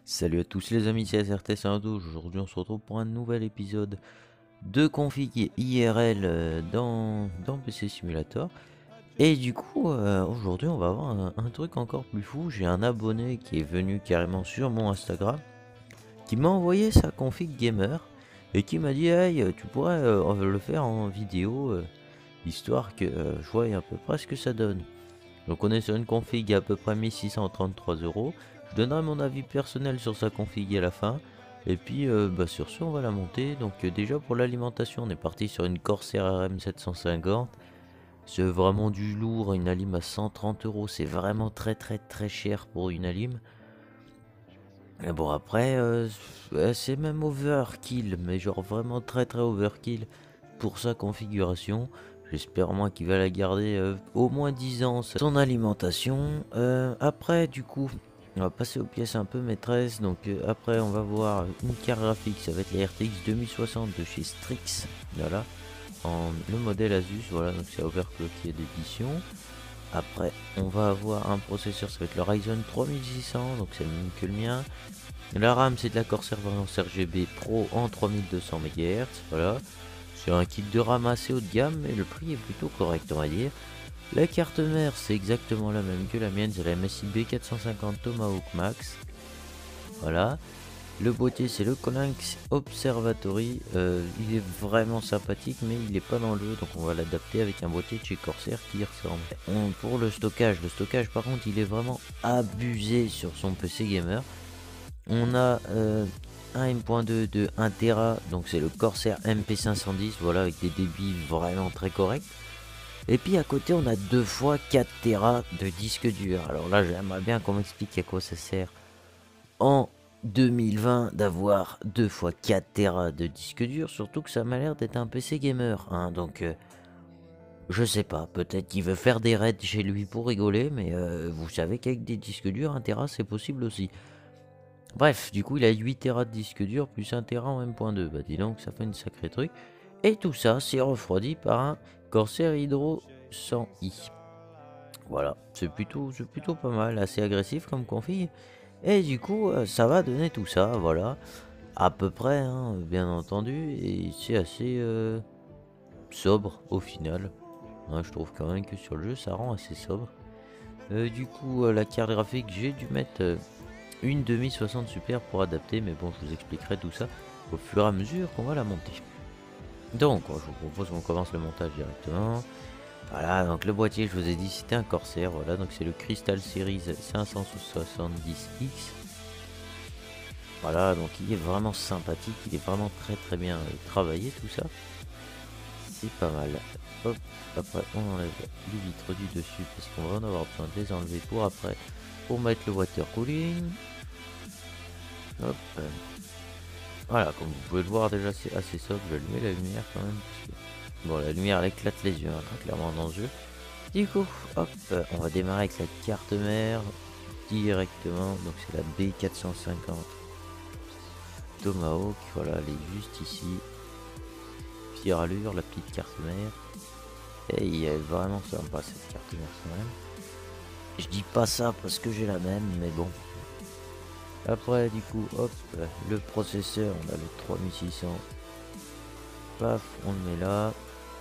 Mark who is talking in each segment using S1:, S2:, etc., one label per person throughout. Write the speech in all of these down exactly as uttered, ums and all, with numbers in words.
S1: Salut à tous les amis, c'est S R T cinquante-douze. Aujourd'hui on se retrouve pour un nouvel épisode de config I R L euh, dans, dans P C Simulator. Et du coup euh, aujourd'hui on va avoir un, un truc encore plus fou. J'ai un abonné qui est venu carrément sur mon Instagram, qui m'a envoyé sa config gamer et qui m'a dit hey, tu pourrais euh, le faire en vidéo, euh, histoire que euh, je voie à peu près ce que ça donne. Donc on est sur une config à peu près mille six cent trente-trois euros. Je donnerai mon avis personnel sur sa config à la fin. Et puis euh, bah, sur ce on va la monter. Donc euh, déjà pour l'alimentation on est parti sur une Corsair R M sept cent cinquante. C'est vraiment du lourd, une alim à cent trente euros. C'est vraiment très très très cher pour une alim. Et bon après euh, c'est même overkill. Mais genre vraiment très très overkill pour sa configuration. J'espère moi qu'il va la garder euh, au moins dix ans, son alimentation. Euh, après, du coup, on va passer aux pièces un peu maîtresses. Donc euh, après, on va voir une carte graphique. Ça va être la R T X deux mille soixante de chez Strix. Voilà, en le modèle Asus. Voilà, donc c'est overclocké d'édition. Après, on va avoir un processeur. Ça va être le Ryzen trois mille six cents. Donc c'est le même que le mien. La RAM, c'est de la Corsair Variance R G B Pro en trois mille deux cents mégahertz. Voilà. C'est un kit de RAM assez haut de gamme, mais le prix est plutôt correct, on va dire. La carte mère, c'est exactement la même que la mienne, c'est la M S I B quatre cent cinquante Tomahawk Max. Voilà. Le boîtier, c'est le Colinx Observatory. Euh, il est vraiment sympathique, mais il n'est pas dans le jeu, donc on va l'adapter avec un boîtier de chez Corsair qui y ressemble. On, pour le stockage, le stockage par contre, il est vraiment abusé sur son P C gamer. On a euh, un M point deux de un Tera, donc c'est le Corsair M P cinq cent dix, voilà, avec des débits vraiment très corrects. Et puis à côté, on a deux fois quatre Tera de disque dur. Alors là, j'aimerais bien qu'on m'explique à quoi ça sert en deux mille vingt d'avoir deux fois quatre Tera de disque dur, surtout que ça m'a l'air d'être un P C gamer, hein, donc euh, je sais pas, peut-être qu'il veut faire des raids chez lui pour rigoler, mais euh, vous savez qu'avec des disques durs, un Tera c'est possible aussi. Bref, du coup, il a huit Tera de disque dur plus un Tera en M point deux. Bah dis donc, ça fait une sacrée truc. Et tout ça, c'est refroidi par un Corsair Hydro cent i. Voilà, c'est plutôt, c'est plutôt pas mal, assez agressif comme config. Et du coup, euh, ça va donner tout ça, voilà. À peu près, hein, bien entendu. Et c'est assez euh, sobre au final. Hein, je trouve quand même que sur le jeu, ça rend assez sobre. Euh, du coup, euh, la carte graphique, j'ai dû mettre... euh, une demi soixante super pour adapter, mais bon, je vous expliquerai tout ça au fur et à mesure qu'on va la monter. Donc, je vous propose qu'on commence le montage directement. Voilà, donc le boîtier, je vous ai dit, c'était un Corsair, voilà, donc c'est le Crystal Series cinq cent soixante-dix X. Voilà, donc il est vraiment sympathique, il est vraiment très très bien euh, travaillé tout ça. C'est pas mal. Hop, après on enlève les vitres du dessus parce qu'on va en avoir besoin de les enlever pour après, pour mettre le water cooling. Hop. Voilà, comme vous pouvez le voir déjà c'est assez sobre, je vais allumer la lumière quand même. Parce que... Bon, la lumière elle éclate les yeux, hein, très clairement dans ce jeu. Du coup, hop, euh, on va démarrer avec la carte mère directement. Donc c'est la B quatre cent cinquante Tomahawk, voilà, elle est juste ici. Allure, la petite carte mère. Et elle est vraiment sympa cette carte mère quand même. Je dis pas ça parce que j'ai la même, mais bon. Après du coup, hop, le processeur, on a le trois mille six cents. Paf, on le met là.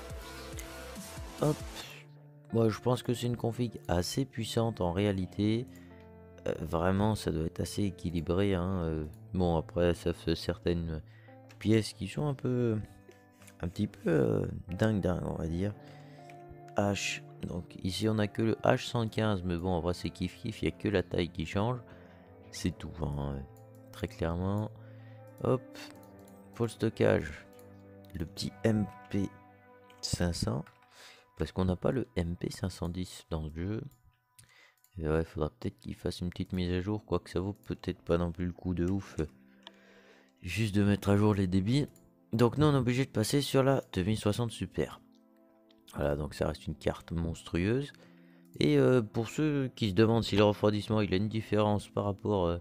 S1: Hop. Moi je pense que c'est une config assez puissante en réalité. Euh, vraiment ça doit être assez équilibré, hein. Euh, bon après ça fait certaines pièces qui sont un peu un petit peu euh, dingue dingue on va dire. H, donc ici on a que le H cent quinze, mais bon en vrai c'est kiff kiff, il n'y a que la taille qui change. C'est tout, hein, euh, très clairement. Hop, pour le stockage, le petit M P cinq cents. Parce qu'on n'a pas le M P cinq cent dix dans le jeu. Et ouais, faudra peut-être qu'il fasse une petite mise à jour, quoique ça vaut peut-être pas non plus le coup de ouf. Juste de mettre à jour les débits. Donc nous on est obligé de passer sur la deux mille soixante Super. Voilà, donc ça reste une carte monstrueuse. Et euh, pour ceux qui se demandent si le refroidissement il a une différence par rapport, euh,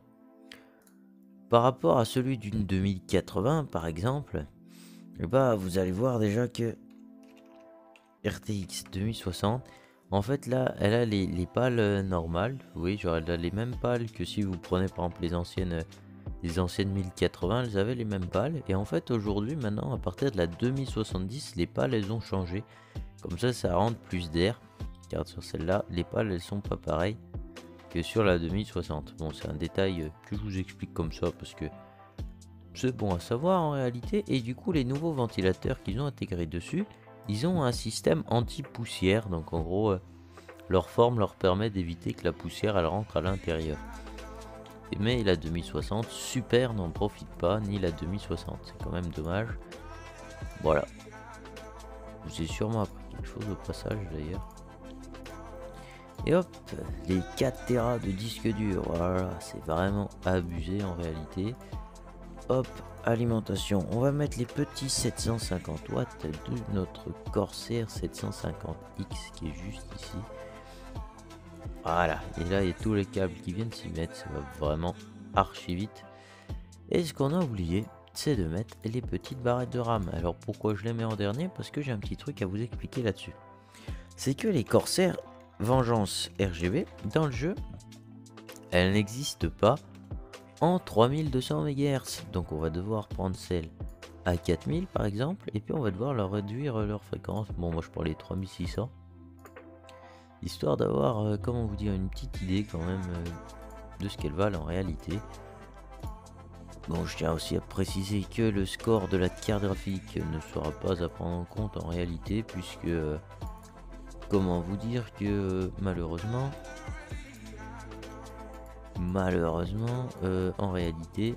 S1: par rapport à celui d'une deux mille quatre-vingts par exemple, et bah vous allez voir déjà que R T X deux mille soixante, en fait là elle a les, les pales euh, normales, oui, genre elle a les mêmes pales que si vous prenez par exemple les anciennes Les anciennes mille quatre-vingts, elles avaient les mêmes pales. Et en fait, aujourd'hui, maintenant, à partir de la deux mille soixante-dix, les pales, elles ont changé. Comme ça, ça rentre plus d'air. Car sur celle-là, les pales, elles sont pas pareilles que sur la deux mille soixante. Bon, c'est un détail que je vous explique comme ça parce que c'est bon à savoir en réalité. Et du coup, les nouveaux ventilateurs qu'ils ont intégrés dessus, ils ont un système anti-poussière. Donc en gros, euh, leur forme leur permet d'éviter que la poussière elle rentre à l'intérieur. Mais la deux mille soixante, super, n'en profite pas, ni la deux mille soixante. C'est quand même dommage. Voilà. Vous avez sûrement appris quelque chose au passage d'ailleurs. Et hop, les quatre téra de disque dur. Voilà, c'est vraiment abusé en réalité. Hop, alimentation. On va mettre les petits sept cent cinquante watts de notre Corsair sept cent cinquante X qui est juste ici. Voilà, et là il y a tous les câbles qui viennent s'y mettre, ça va vraiment archi vite. Et ce qu'on a oublié, c'est de mettre les petites barrettes de RAM. Alors pourquoi je les mets en dernier? Parce que j'ai un petit truc à vous expliquer là-dessus. C'est que les Corsair Vengeance R G B, dans le jeu, elles n'existent pas en trois mille deux cents mégahertz. Donc on va devoir prendre celle à quatre mille par exemple, et puis on va devoir leur réduire leur fréquence. Bon, moi je prends les trois mille six cents. Histoire d'avoir, euh, comment vous dire, une petite idée quand même euh, de ce qu'elles valent en réalité. Bon, je tiens aussi à préciser que le score de la carte graphique ne sera pas à prendre en compte en réalité, puisque, euh, comment vous dire que euh, malheureusement, malheureusement, euh, en réalité,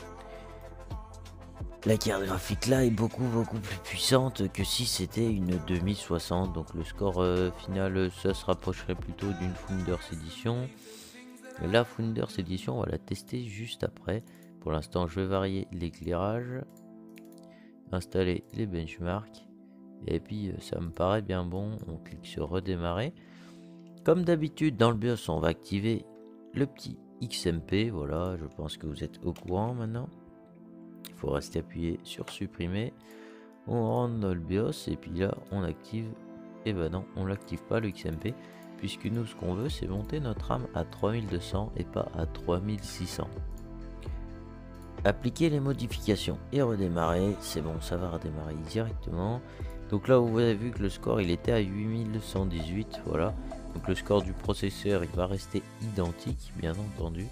S1: la carte graphique là est beaucoup beaucoup plus puissante que si c'était une deux mille soixante. Donc le score euh, final, ça se rapprocherait plutôt d'une Founders Edition. La Founders Edition, on va la tester juste après. Pour l'instant, je vais varier l'éclairage, installer les benchmarks. Et puis ça me paraît bien bon. On clique sur redémarrer. Comme d'habitude, dans le BIOS, on va activer le petit X M P. Voilà, je pense que vous êtes au courant maintenant. Il faut rester appuyé sur supprimer. On rentre dans le BIOS et puis là on active. Et ben non, on l'active pas le X M P, puisque nous ce qu'on veut c'est monter notre RAM à trois mille deux cents et pas à trois mille six cents. Appliquer les modifications et redémarrer. C'est bon, ça va redémarrer directement. Donc là vous avez vu que le score il était à huit mille cent dix-huit. Voilà, donc le score du processeur il va rester identique bien entendu.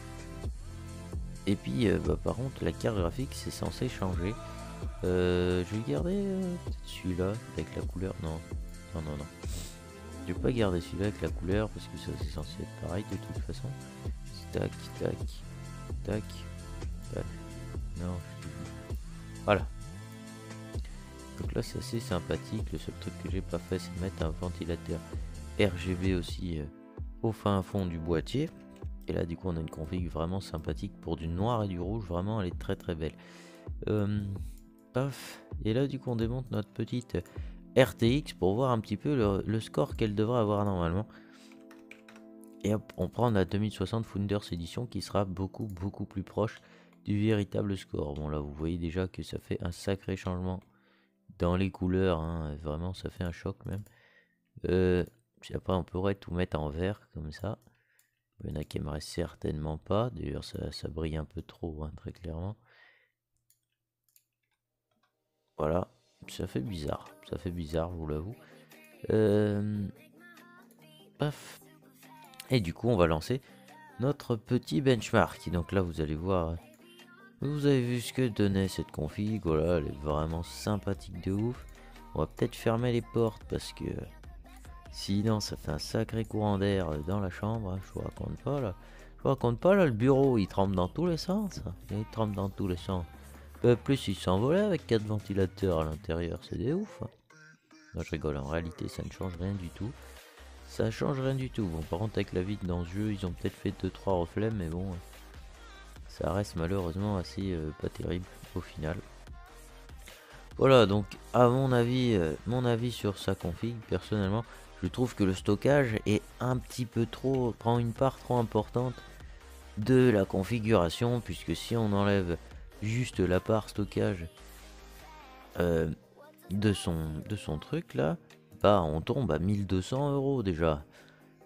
S1: Et puis euh, bah, par contre la carte graphique c'est censé changer. euh, Je vais garder euh, celui-là avec la couleur. Non, non, non, non. Je vais pas garder celui-là avec la couleur parce que ça c'est censé être pareil de toute façon. Tac, tac, tac, tac. Non, voilà. Donc là c'est assez sympathique. Le seul truc que j'ai pas fait c'est mettre un ventilateur R G B aussi euh, au fin fond du boîtier. Et là du coup on a une config vraiment sympathique pour du noir et du rouge. Vraiment elle est très très belle. euh, paf. Et là du coup on démonte notre petite R T X pour voir un petit peu le, le score qu'elle devrait avoir normalement. Et hop, on prend la deux mille soixante Founders Edition qui sera beaucoup beaucoup plus proche du véritable score. Bon là vous voyez déjà que ça fait un sacré changement dans les couleurs, hein. Vraiment ça fait un choc même. euh, puis après on pourrait tout mettre en vert comme ça. Il y en a qui aimeraient certainement pas. D'ailleurs, ça, ça brille un peu trop, hein, très clairement. Voilà. Ça fait bizarre. Ça fait bizarre, je vous l'avoue. Euh... Paf. Et du coup, on va lancer notre petit benchmark. Donc là, vous allez voir. Vous avez vu ce que donnait cette config. Voilà, elle est vraiment sympathique de ouf. On va peut-être fermer les portes parce que sinon, ça fait un sacré courant d'air dans la chambre. Je vous raconte pas là. Je vous raconte pas là, le bureau il tremble dans tous les sens. Il tremble dans tous les sens. Euh, plus il s'envolait avec quatre ventilateurs à l'intérieur, c'est des ouf. Non, je rigole, en réalité ça ne change rien du tout. Ça change rien du tout. Bon, par contre avec la vide dans ce jeu, ils ont peut-être fait deux trois reflets, mais bon, ça reste malheureusement assez euh, pas terrible au final. Voilà, donc à mon avis, euh, mon avis sur sa config, personnellement, je trouve que le stockage est un petit peu trop, prend une part trop importante de la configuration, puisque si on enlève juste la part stockage euh, de son de son truc là, bah on tombe à mille deux cents euros déjà.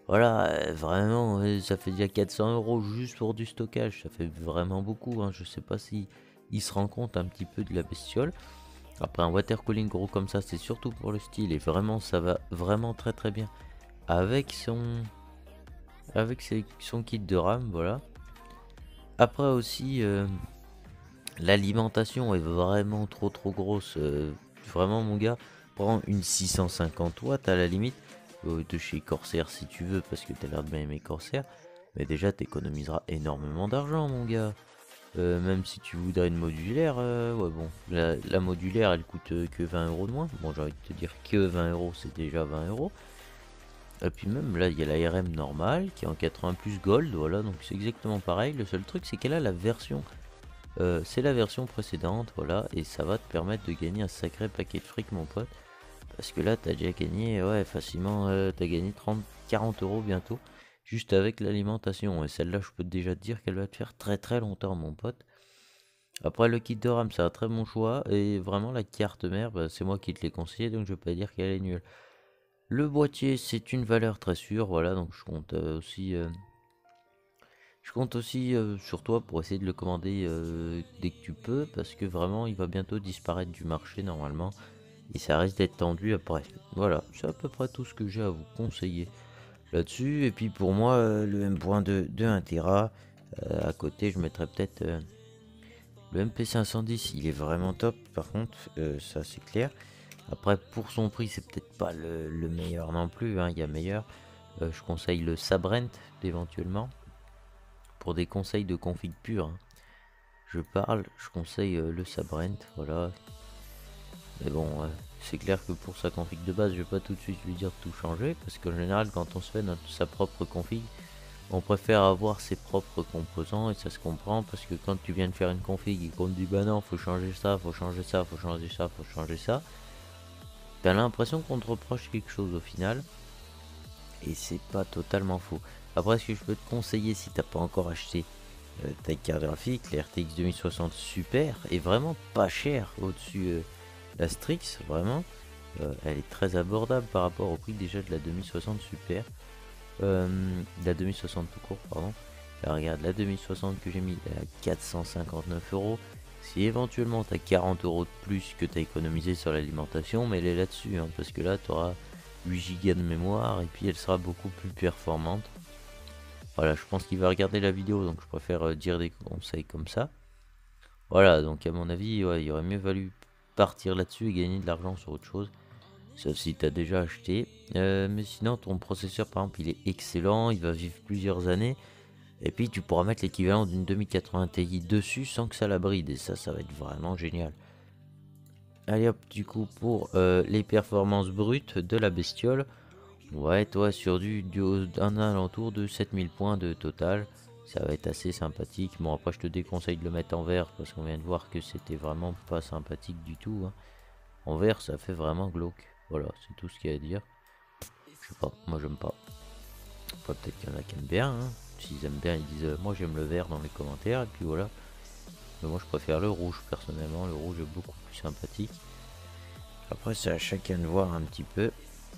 S1: Voilà, euh, vraiment, euh, ça fait déjà quatre cents euros juste pour du stockage. Ça fait vraiment beaucoup, hein. Je sais pas si il se rend compte un petit peu de la bestiole. Après, un water cooling gros comme ça, c'est surtout pour le style. Et vraiment, ça va vraiment très très bien avec son, avec ses- son kit de RAM, voilà. Après aussi, euh, l'alimentation est vraiment trop trop grosse. euh, vraiment, mon gars, prends une six cent cinquante watts à la limite, euh, de chez Corsair si tu veux, parce que t'as l'air de bien aimer Corsair. Mais déjà, t'économiseras énormément d'argent, mon gars. Euh, même si tu voudrais une modulaire, euh, ouais, bon, la, la modulaire elle coûte euh, que vingt euros de moins. Bon, j'ai envie de te dire que vingt euros, c'est déjà vingt euros. Et puis même là, il y a la R M normale qui est en quatre-vingts plus Gold, voilà, donc c'est exactement pareil. Le seul truc, c'est qu'elle a la version, euh, c'est la version précédente, voilà, et ça va te permettre de gagner un sacré paquet de fric, mon pote. Parce que là, t'as déjà gagné, ouais, facilement, euh, t'as gagné trente quarante euros bientôt, juste avec l'alimentation. Et celle-là, je peux déjà te dire qu'elle va te faire très très longtemps, mon pote. Après, le kit de RAM, c'est un très bon choix. Et vraiment, la carte mère, bah, c'est moi qui te l'ai conseillé, donc je vais pas dire qu'elle est nulle. Le boîtier, c'est une valeur très sûre, voilà, donc je compte euh, aussi, euh, je compte aussi euh, sur toi pour essayer de le commander euh, dès que tu peux, parce que vraiment, il va bientôt disparaître du marché normalement, et ça risque d'être tendu après. Voilà, c'est à peu près tout ce que j'ai à vous conseiller là-dessus. Et puis pour moi, euh, le M point deux de un Tera, euh, à côté, je mettrais peut-être euh, le M P cinq cent dix, il est vraiment top, par contre, euh, ça c'est clair. Après, pour son prix, c'est peut-être pas le, le meilleur non plus, hein, il y a meilleur. Euh, je conseille le Sabrent éventuellement. Pour des conseils de config pur, hein. Je parle, je conseille euh, le Sabrent, voilà. Mais bon, euh, c'est clair que pour sa config de base, je vais pas tout de suite lui dire de tout changer. Parce qu'en général, quand on se fait notre, sa propre config, on préfère avoir ses propres composants et ça se comprend. Parce que quand tu viens de faire une config et qu'on te dit bah non, faut changer ça, faut changer ça, faut changer ça, faut changer ça, t'as l'impression qu'on te reproche quelque chose au final. Et c'est pas totalement faux. Après, ce que je peux te conseiller si t'as pas encore acheté euh, ta carte graphique, la R T X deux mille soixante Super, est vraiment pas chère au-dessus euh, la Strix, vraiment. Euh, elle est très abordable par rapport au prix déjà de la deux mille soixante Super. Euh, de la deux mille soixante tout court, pardon. Là, regarde, la deux mille soixante que j'ai mis, elle est à quatre cent cinquante-neuf euros. Si éventuellement tu as quarante euros de plus que tu as économisé sur l'alimentation, mais elle est là-dessus, hein, parce que là tu auras huit gigas de mémoire et puis elle sera beaucoup plus performante. Voilà, je pense qu'il va regarder la vidéo, donc je préfère euh, dire des conseils comme ça. Voilà, donc à mon avis, ouais, il aurait mieux valu partir là-dessus et gagner de l'argent sur autre chose. Sauf si tu as déjà acheté. Euh, mais sinon, ton processeur, par exemple, il est excellent, il va vivre plusieurs années. Et puis, tu pourras mettre l'équivalent d'une deux mille quatre-vingts Ti dessus sans que ça la bride. Et ça, ça va être vraiment génial. Allez hop, du coup, pour euh, les performances brutes de la bestiole. Ouais, toi, sur du, du un alentour de sept mille points de total. Ça va être assez sympathique. Bon, après, je te déconseille de le mettre en vert parce qu'on vient de voir que c'était vraiment pas sympathique du tout, hein. En vert, ça fait vraiment glauque. Voilà, c'est tout ce qu'il y a à dire. Je sais pas, moi j'aime pas. Après, peut-être qu'il y en a qui aiment bien, hein. S'ils aiment bien, ils disent euh, moi j'aime le vert dans les commentaires. Et puis voilà. Mais moi je préfère le rouge personnellement. Le rouge est beaucoup plus sympathique. Après, c'est à chacun de voir un petit peu.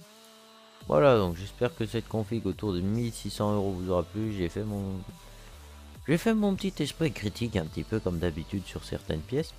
S1: Voilà, donc j'espère que cette config autour de mille six cents euros vous aura plu. J'ai fait mon. J'ai fait mon petit esprit critique un petit peu comme d'habitude sur certaines pièces.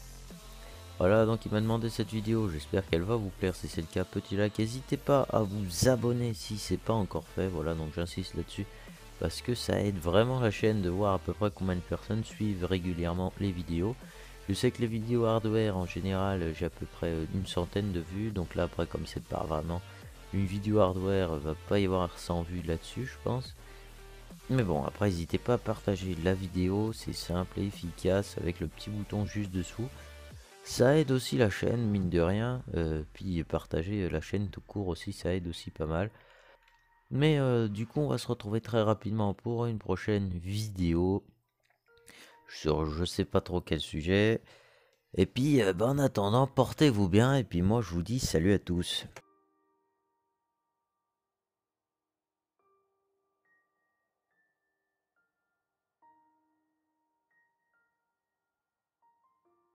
S1: Voilà, donc il m'a demandé cette vidéo, j'espère qu'elle va vous plaire. Si c'est le cas, petit like, n'hésitez pas à vous abonner si c'est pas encore fait. Voilà, donc j'insiste là-dessus parce que ça aide vraiment la chaîne de voir à peu près combien de personnes suivent régulièrement les vidéos. Je sais que les vidéos hardware en général, j'ai à peu près une centaine de vues. Donc là après, comme c'est pas vraiment une vidéo hardware, va pas y avoir cent vues là-dessus, je pense. Mais bon, après n'hésitez pas à partager la vidéo, c'est simple et efficace avec le petit bouton juste dessous. Ça aide aussi la chaîne, mine de rien. Euh, puis partager la chaîne tout court aussi, ça aide aussi pas mal. Mais euh, du coup, on va se retrouver très rapidement pour une prochaine vidéo sur je sais pas trop quel sujet. Et puis, euh, bah, en attendant, portez-vous bien. Et puis moi, je vous dis salut à tous.